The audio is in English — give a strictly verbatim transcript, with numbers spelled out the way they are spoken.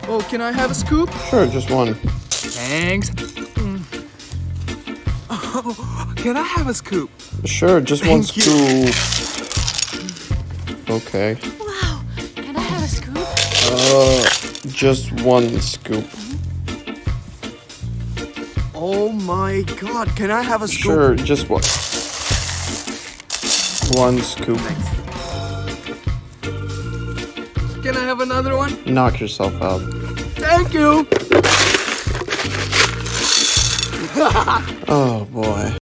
Oh, can I have a scoop? Sure, just one. Thanks. Mm. Oh, can I have a scoop? Sure, just one Thank scoop. Okay. Wow, can I have a scoop? Uh, just one scoop. Oh my god, can I have a scoop? Sure, just one. One scoop. Thanks. Can I have another one? Knock yourself out. Thank you! Oh boy.